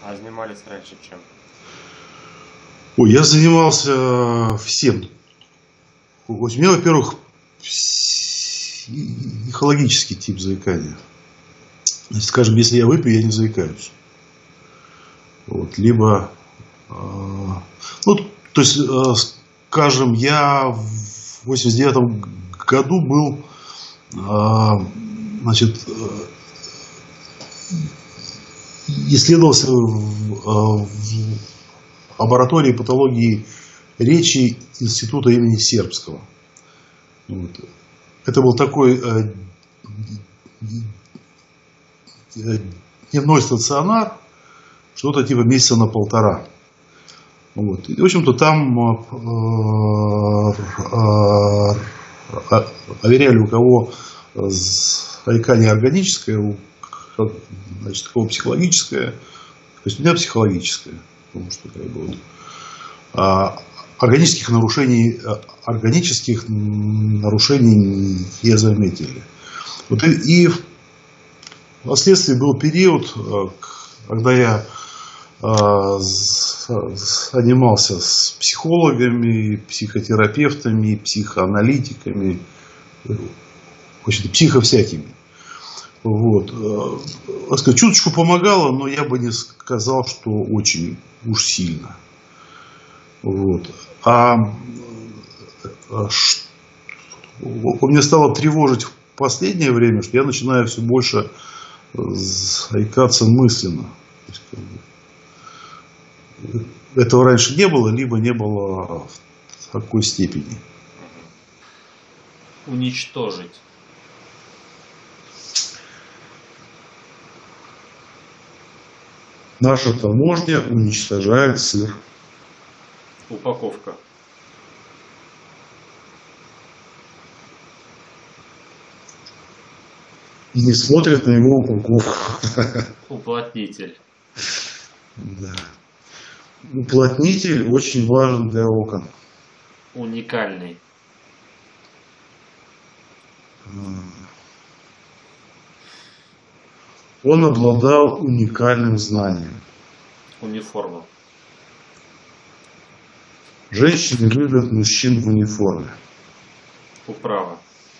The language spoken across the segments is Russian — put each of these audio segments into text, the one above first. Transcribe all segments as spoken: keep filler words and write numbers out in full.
А занимались раньше чем? Ой, я занимался всем. У меня, во-первых, психологический тип заикания. Значит, скажем, если я выпью, я не заикаюсь. Вот, либо, э, ну, то есть, э, скажем, я в восемьдесят девятом году был, э, значит, э, исследовался в, в лаборатории патологии речи института имени Сербского. Вот. Это был такой э, дневной стационар, что-то типа месяца на полтора. Вот. И, в общем-то, там э, э, проверяли, у кого заикание органическое, у, значит, у кого психологическое. То есть у меня психологическое. Потому что как бы, вот, а, органических нарушений, органических нарушений не заметили. Вот и, и впоследствии был период, когда я а, занимался с психологами, психотерапевтами, психоаналитиками, в общем-то, психовсякими. Вот. Так сказать, чуточку помогало, но я бы не сказал, что очень уж сильно. Вот. А что меня стало тревожить в последнее время, что я начинаю все больше заикаться мысленно. То есть, как бы, этого раньше не было, либо не было в такой степени. Уничтожить. Наша таможня уничтожает сыр. Упаковка. И не смотрят на его упаковку. Уплотнитель. Да. Уплотнитель очень важен для окон. Уникальный. Он обладал уникальным знанием. Униформа. Женщины любят мужчин в униформе. Управа.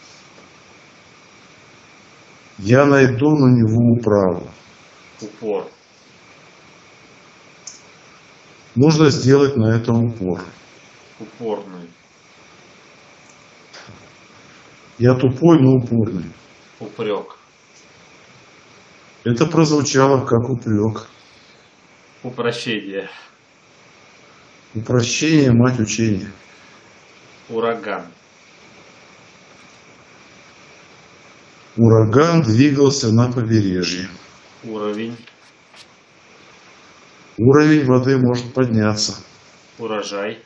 Я найду на него управу. Упор. Нужно сделать на этом упор. Упорный. Я тупой, но упорный. Упрек. Это прозвучало как упрек. Упрощение. Упрощение, мать учения. Ураган. Ураган двигался на побережье. Уровень. Уровень воды может подняться. Урожай.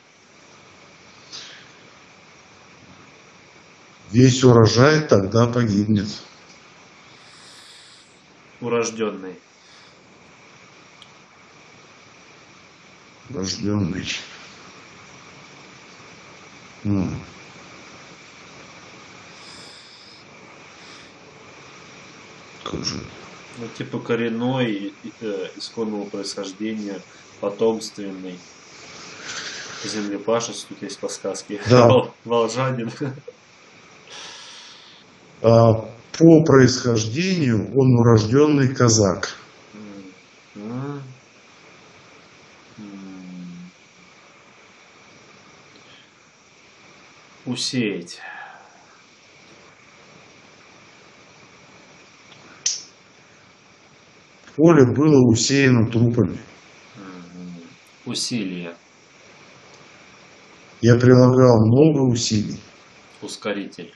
Весь урожай тогда погибнет. Урожденный. Рожденный. Ну. Как же? Ну, типа коренной, э, исконного происхождения, потомственный. Землепашец, тут есть подсказки. Да. Волжанин. А, по происхождению он урожденный казак. Усеять. Поле было усеяно трупами. Усилие. Я прилагал много усилий. Ускоритель.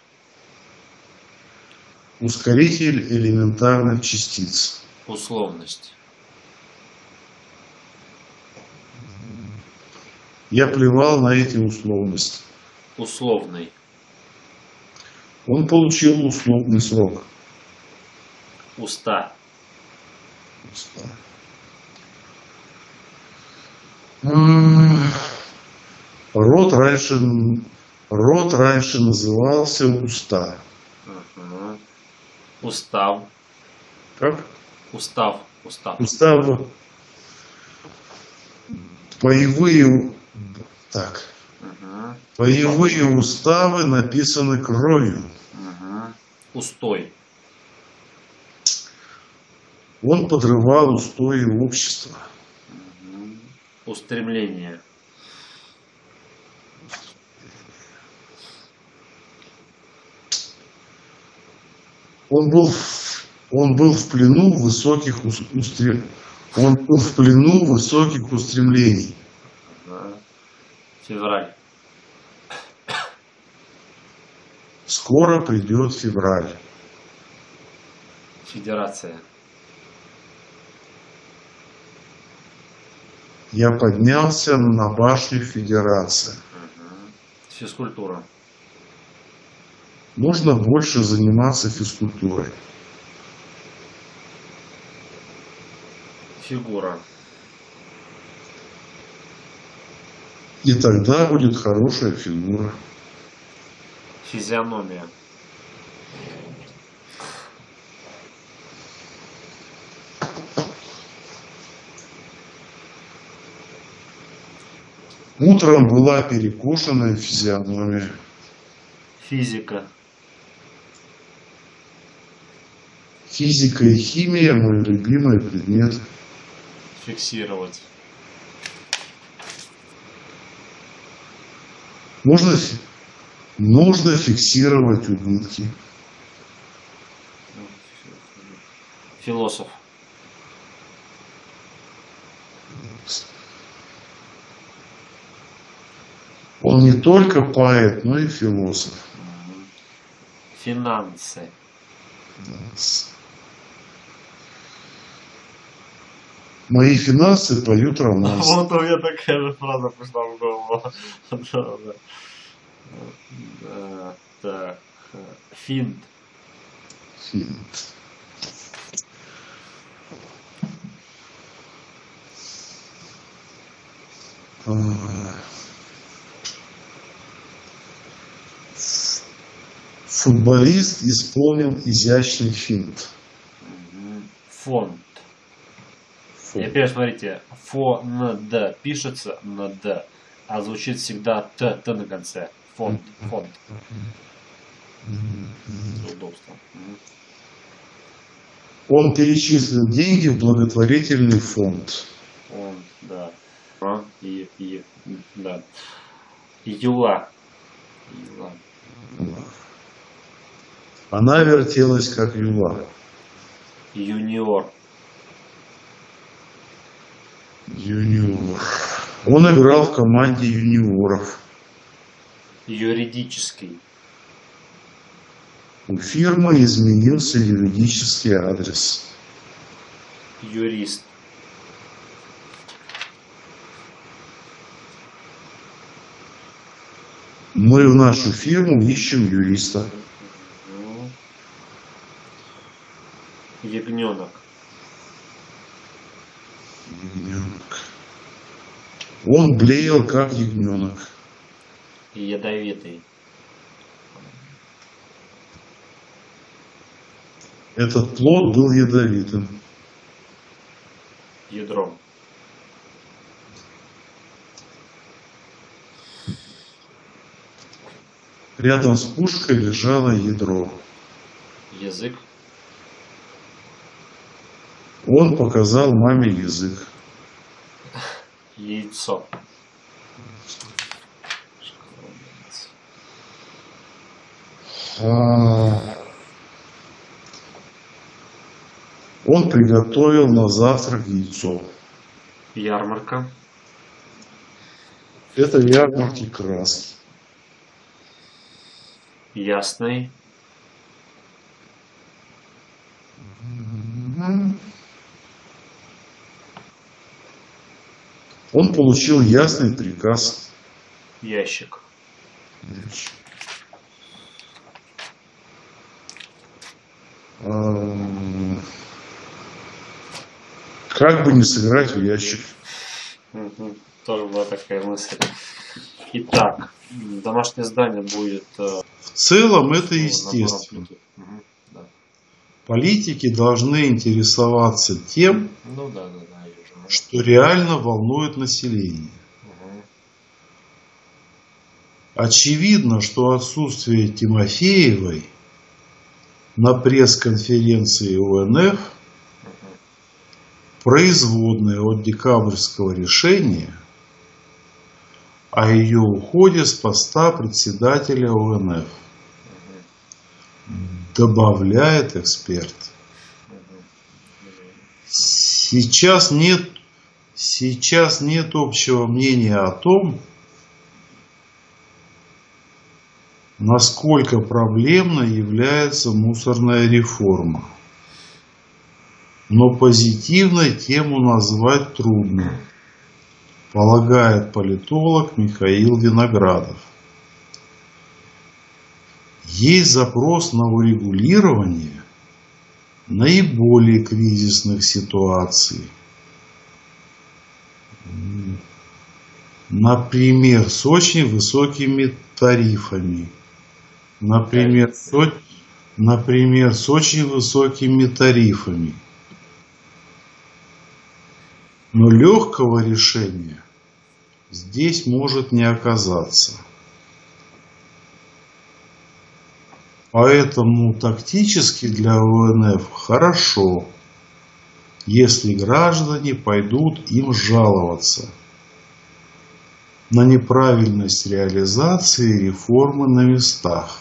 Ускоритель элементарных частиц. Условность. Я плевал на эти условности. Условный. Он получил условный срок. Уста. Уста. Рот раньше, рот раньше назывался уста. Угу. Устав. Как? Устав. Устав. Устав. Боевые, так, Угу. боевые уставы написаны кровью. Угу. Устой. Он подрывал устои общества. Угу. Устремление. Он был, он был в плену высоких устрем... он был в плену высоких устремлений. Угу. Февраль. Скоро придет февраль. Федерация. Я поднялся на башню Федерации. Угу. Физкультура. Нужно больше заниматься физкультурой. Фигура. И тогда будет хорошая фигура. Физиономия. Утром была перекошенная физиономия. Физика. Физика и химия – мой любимый предмет. Фиксировать. Нужно, нужно фиксировать убытки. Философ. Он не только поэт, но и философ. Финансы. Мои финансы поют романс. Вот у меня такая же фраза пришла в голову. Так. Финт. Финт. Футболист исполнил изящный финт. Фонд. И опять смотрите, фонд пишется на д, а звучит всегда т, т на конце. Фонд, фонд. Удобство. Он перечислил деньги в благотворительный фонд. Фонд, да. А, и, и, да. Юла. Юла. Она вертелась, как юла. Юниор. Юниор. Он играл в команде юниоров. Юридический. У фирмы изменился юридический адрес. Юрист. Мы в нашу фирму ищем юриста. Ягненок. Ягненок. Он блеял, как ягненок. Ядовитый. Этот плод был ядовитым. Ядро. Рядом с пушкой лежало ядро. Язык. Он показал маме язык. Яйцо. Он приготовил на завтрак яйцо. Ярмарка. Это ярмарки краски. Ясный. Он получил ясный приказ. Ящик. Как бы не сыграть в ящик. Угу. Тоже была такая мысль. Итак, домашнее задание будет... Э, в целом это естественно. Угу. Да. Политики должны интересоваться тем, ну, да, да, да, что реально волнует население. Очевидно, что отсутствие Тимофеевой на пресс-конференции О Н Ф производное от декабрьского решения о ее уходе с поста председателя О Н Ф, добавляет эксперт. Сейчас нет, сейчас нет общего мнения о том, насколько проблемной является мусорная реформа. Но позитивной тему назвать трудно, полагает политолог Михаил Виноградов. Есть запрос на урегулирование наиболее кризисных ситуаций. Например, с очень высокими тарифами. Например, с, например, с очень высокими тарифами. Но легкого решения здесь может не оказаться. Поэтому тактически для О Н Ф хорошо, если граждане пойдут им жаловаться на неправильность реализации реформы на местах.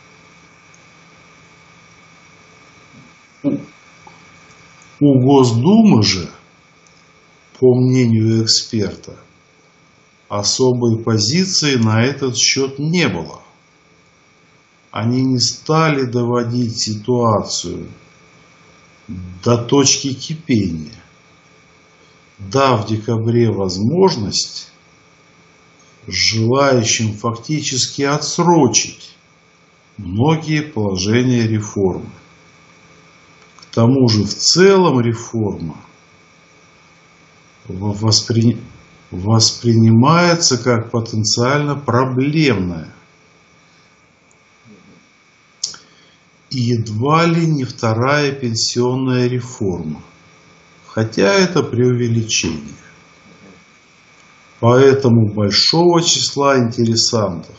У Госдумы же, по мнению эксперта, особой позиции на этот счет не было. Они не стали доводить ситуацию до точки кипения, дав в декабре возможность желающим фактически отсрочить многие положения реформы. К тому же в целом реформа воспри... воспринимается как потенциально проблемная и едва ли не вторая пенсионная реформа, хотя это преувеличение. Поэтому большого числа интересантов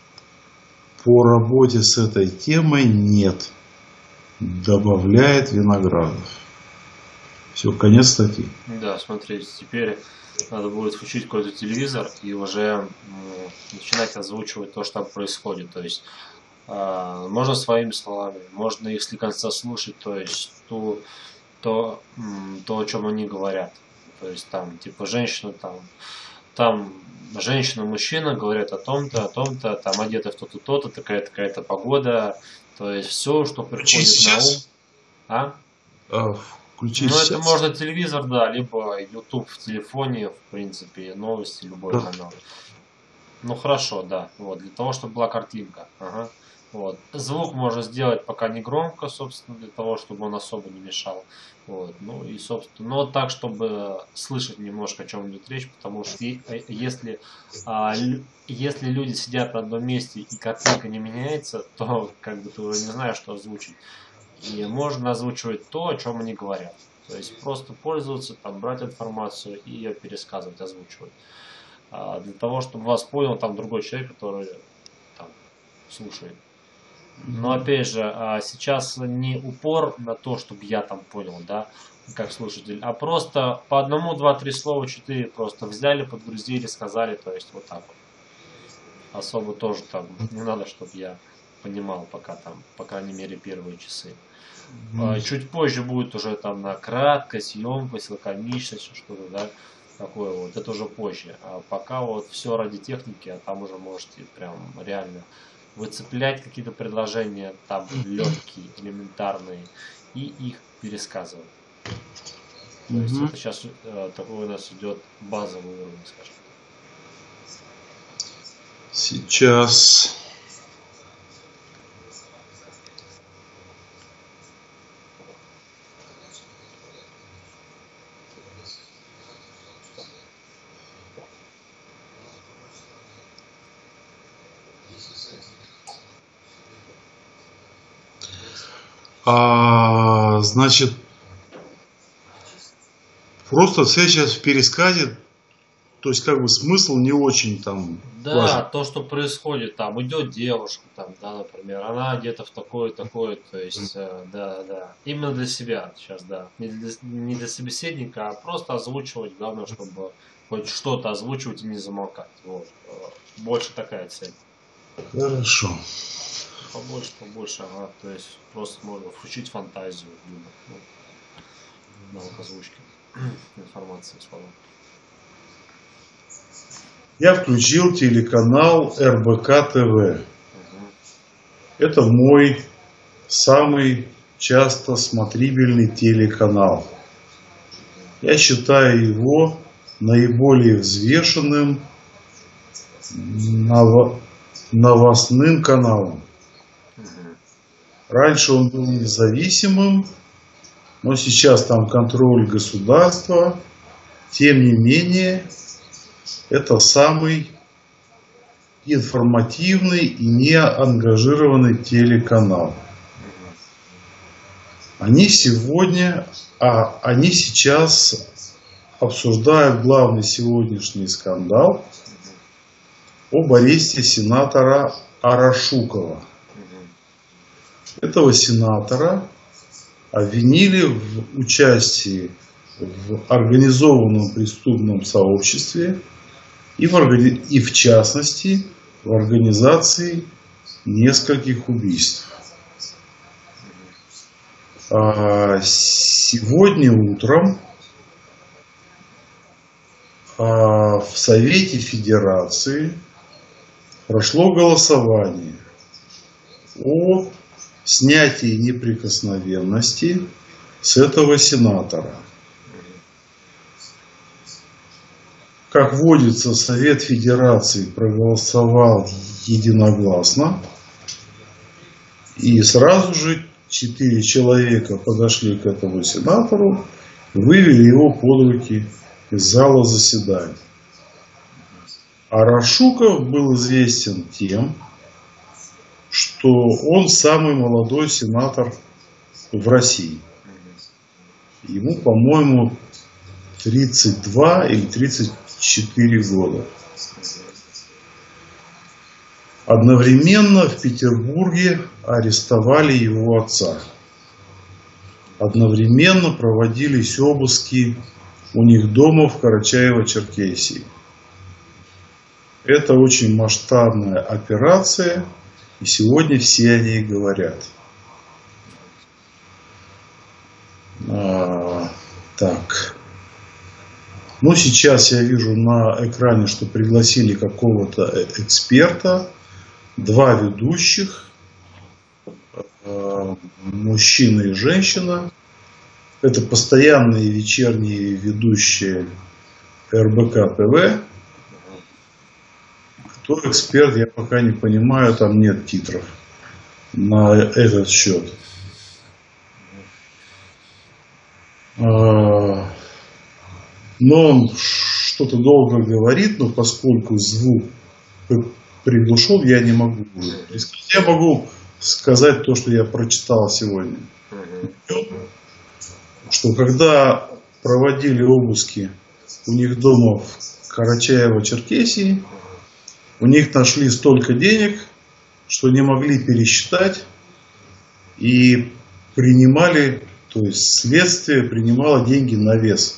по работе с этой темой нет, добавляет Виноградов. Все, конец статьи. Да, смотрите, теперь надо будет включить какой-то телевизор и уже ну, начинать озвучивать то, что там происходит. То есть э, можно своими словами, можно их с конца слушать, то есть то, то, то, о чем они говорят. То есть там, типа, женщина там, там женщина, мужчина говорят о том-то, о том-то, там одеты в то-то, то-то, такая-то, такая-то погода. То есть все, что приходит на ум. А? А, включи ну, сейчас. это можно телевизор, да, либо YouTube в телефоне, в принципе, новости, любой Да. канал. Ну, хорошо, да. Вот, для того, чтобы была картинка. Ага. Вот. Звук можно сделать пока не громко, собственно, для того, чтобы он особо не мешал. Вот. Ну и, собственно, но так, чтобы слышать немножко, о чем идет речь, потому что и, если, а, лю, если люди сидят на одном месте и картинка не меняется, то как бы ты уже не знаешь, что озвучить. И можно озвучивать то, о чем они говорят. То есть просто пользоваться, там, брать информацию и ее пересказывать, озвучивать. А, для того, чтобы вас понял там другой человек, который там слушает. Но опять же, сейчас не упор на то, чтобы я там понял, да, как слушатель, а просто по одному, два, три слова, четыре просто взяли, подгрузили, сказали, то есть вот так вот. Особо тоже там не надо, чтобы я понимал пока там, по крайней мере, первые часы. Mm-hmm. Чуть позже будет уже там на краткость, емкость, лаконичность, что-то, да, такое вот, это уже позже. А пока вот все ради техники, а там уже можете прям реально выцеплять какие-то предложения, там легкие, элементарные, и их пересказывать. То mm-hmm. есть это сейчас э, такой у нас идет базовый уровень, скажем. Сейчас. А, значит, просто сейчас в пересказе, то есть как бы смысл не очень там Да, важен. то, что происходит, там идет девушка, там, да, например, она где-то в такое, такое, то есть, э, да, да, именно для себя сейчас, да, не для, не для собеседника, а просто озвучивать, главное, чтобы хоть что-то озвучивать и не замолкать, вот, э, больше такая цель. Хорошо. Побольше, побольше, ага, то есть просто можно включить фантазию, ну, навык озвучки информации, слова. Я включил телеканал эр бэ ка тэ вэ. Угу. Это мой самый часто смотрибельный телеканал. Я считаю его наиболее взвешенным ново- новостным каналом. Угу. Раньше он был независимым, но сейчас там контроль государства. Тем не менее, это самый информативный и неангажированный телеканал. Они сегодня, а они сейчас обсуждают главный сегодняшний скандал об аресте сенатора Арашукова. Этого сенатора обвинили в участии в организованном преступном сообществе и в, органи... и в частности в организации нескольких убийств. А сегодня утром а в Совете Федерации прошло голосование о снятии неприкосновенности с этого сенатора. Как водится, Совет Федерации проголосовал единогласно, и сразу же четыре человека подошли к этому сенатору, вывели его под руки из зала заседаний. Арашуков был известен тем, что он самый молодой сенатор в России. Ему, по-моему, тридцать два или тридцать четыре года. Одновременно в Петербурге арестовали его отца. Одновременно проводились обыски у них дома в Карачаево-Черкесии. Это очень масштабная операция, и сегодня все о ней говорят. А, так. Ну, сейчас я вижу на экране, что пригласили какого-то эксперта, два ведущих, мужчина и женщина. Это постоянные вечерние ведущие эр бэ ка тэ вэ. Кто эксперт, я пока не понимаю, там нет титров на этот счет. Но он что-то долго говорит, но поскольку звук приглушен, я не могу. Я могу сказать то, что я прочитал сегодня. Что когда проводили обыски у них дома в Карачаево-Черкесии, у них нашли столько денег, что не могли пересчитать, и принимали, то есть следствие принимало деньги на вес.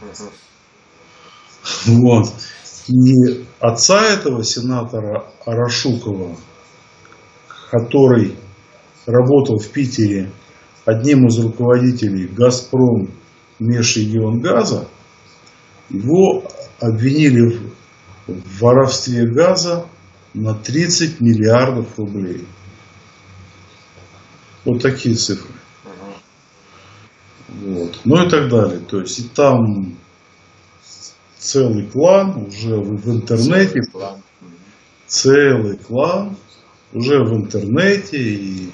Вот. И отца этого сенатора Арашукова, который работал в Питере одним из руководителей «Газпром» Межрегионгаза, его обвинили в воровстве газа на тридцать миллиардов рублей. Вот такие цифры. Вот. Ну и так далее. То есть и там целый клан уже в интернете. Целый клан. Целый клан уже в интернете и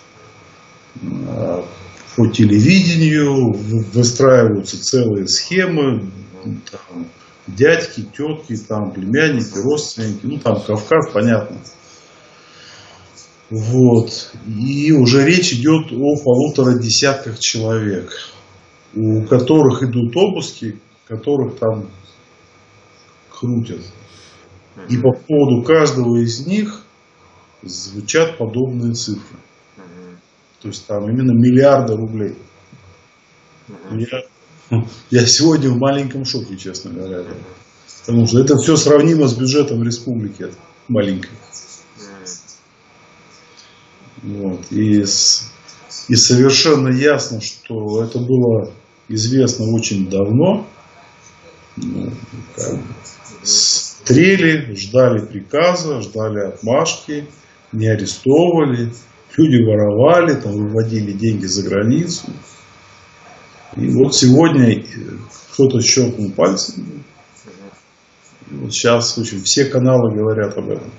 по телевидению выстраиваются целые схемы. Там, дядьки, тетки, там, племянники, родственники, ну там Кавказ, понятно. Вот. И уже речь идет о полутора десятках человек, у которых идут обыски, которых там крутят. И по поводу каждого из них звучат подобные цифры. То есть там именно миллиарды рублей. Я, я сегодня в маленьком шоке, честно говоря. Потому что это все сравнимо с бюджетом республики маленькой. Вот. И, и совершенно ясно, что это было известно очень давно. Ну, как бы, стрели, ждали приказа, ждали отмашки, не арестовывали. Люди воровали, там, выводили деньги за границу. И вот сегодня кто-то щелкнул пальцем. И вот сейчас, в общем, все каналы говорят об этом.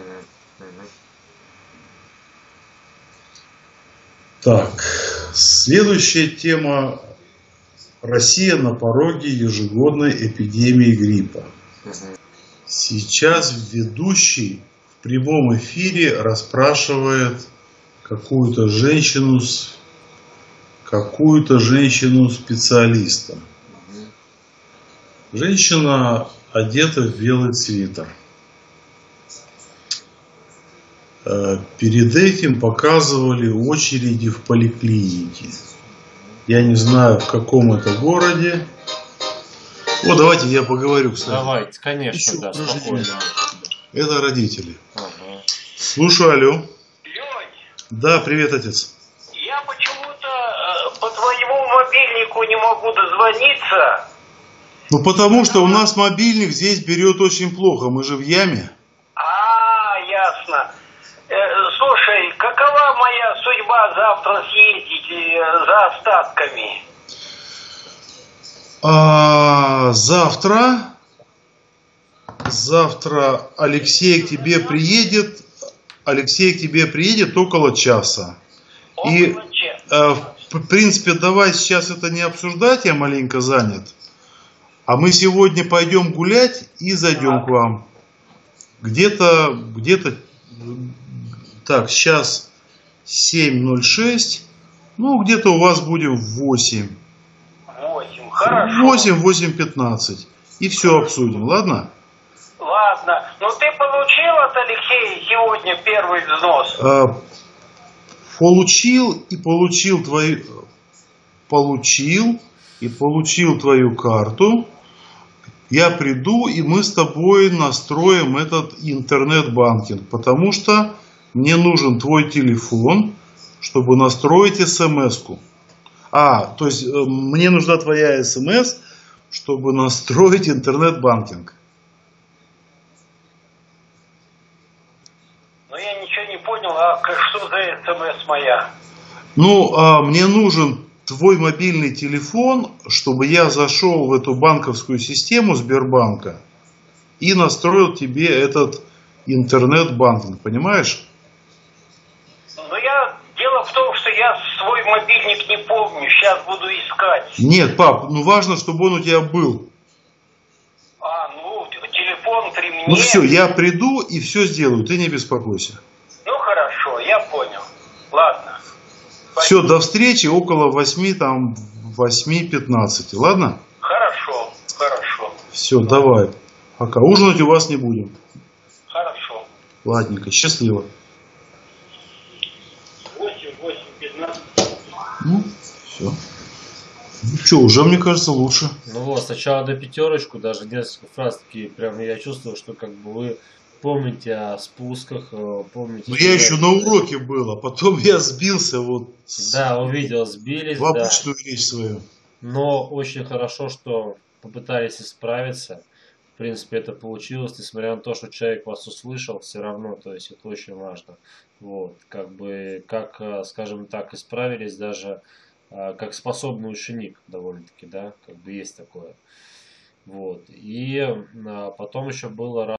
Так, следующая тема. Россия на пороге ежегодной эпидемии гриппа. Сейчас ведущий в прямом эфире расспрашивает какую-то женщину, какую-то женщину-специалиста. Женщина одета в белый свитер. Перед этим показывали очереди в поликлинике. Я не знаю, в каком это городе. О, давайте я поговорю, кстати. Давайте, конечно, да, спокойно. Это родители. Ага. Слушаю, алло. Лёнь, Да, привет, отец. я почему-то э, по твоему мобильнику не могу дозвониться. Ну, потому что у нас мобильник здесь берет очень плохо. Мы же в яме. А, ясно. Э, слушай, какова моя судьба завтра съездить э, за остатками? А, завтра, завтра Алексей к тебе приедет. Алексей к тебе приедет около часа. И, Около часа. э, в принципе, давай сейчас это не обсуждать, я маленько занят. А мы сегодня пойдем гулять и зайдем к вам. Где-то, где-то, так, сейчас семь ноль шесть, ну, где-то у вас будем в восемь. Восемь, хорошо. восемь, восемь пятнадцать. И все обсудим, ладно? Ладно. Ну ты получил от Алексея сегодня первый взнос? А, получил и получил твою... Получил и получил твою карту. Я приду, и мы с тобой настроим этот интернет-банкинг. Потому что мне нужен твой телефон, чтобы настроить смс-ку. А, то есть мне нужна твоя смс, чтобы настроить интернет-банкинг. Ну я ничего не понял, а что за смс моя? Ну, а мне нужен твой мобильный телефон, чтобы я зашел в эту банковскую систему Сбербанка и настроил тебе этот интернет-банкинг, понимаешь? Ну я... Дело в том, что я свой мобильник не помню, сейчас буду искать. Нет, пап, ну важно, чтобы он у тебя был. А, ну, телефон при мне. Ну все, я приду и все сделаю, ты не беспокойся. Ну хорошо, я понял. Ладно. Все, до встречи около восьми, там, восьми пятнадцати, ладно? Хорошо, хорошо. Все, давай. Пока. Ужинать у вас не будем. Хорошо. Ладненько, счастливо. восемь, восемь, пятнадцать. Ну, все. Ну что, уже, мне кажется, лучше. Ну вот, сначала до пятерочку, даже несколько фраз такие, прям я чувствую, что как бы вы помните о спусках, помните... Ну, я еще на уроке был, а потом я сбился вот... Да, увидел, сбились, в обычную да. речь свою. Но очень хорошо, что попытались исправиться. В принципе, это получилось, несмотря на то, что человек вас услышал, все равно, то есть это очень важно. Вот, как бы, как, скажем так, исправились даже как способный ученик, довольно-таки, да, как бы есть такое. Вот, и потом еще было...